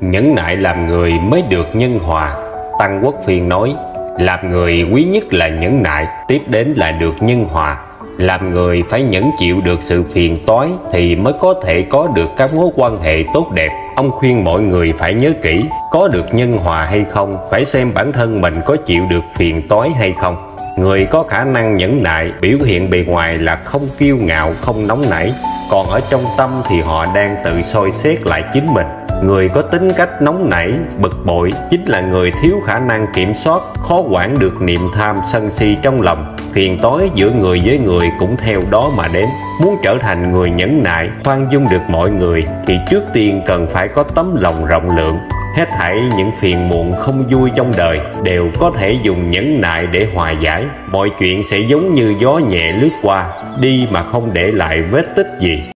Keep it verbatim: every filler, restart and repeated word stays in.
Nhẫn nại làm người mới được nhân hòa. Tăng Quốc Phiên nói, làm người quý nhất là nhẫn nại, tiếp đến là được nhân hòa. Làm người phải nhẫn chịu được sự phiền toái thì mới có thể có được các mối quan hệ tốt đẹp. Ông khuyên mọi người phải nhớ kỹ, có được nhân hòa hay không phải xem bản thân mình có chịu được phiền toái hay không. Người có khả năng nhẫn nại biểu hiện bề ngoài là không kiêu ngạo, không nóng nảy, còn ở trong tâm thì họ đang tự soi xét lại chính mình. Người có tính cách nóng nảy, bực bội chính là người thiếu khả năng kiểm soát, khó quản được niềm tham sân si trong lòng. Phiền toái giữa người với người cũng theo đó mà đến. Muốn trở thành người nhẫn nại, khoan dung được mọi người thì trước tiên cần phải có tấm lòng rộng lượng. Hết thảy những phiền muộn không vui trong đời đều có thể dùng nhẫn nại để hòa giải. Mọi chuyện sẽ giống như gió nhẹ lướt qua, đi mà không để lại vết tích gì.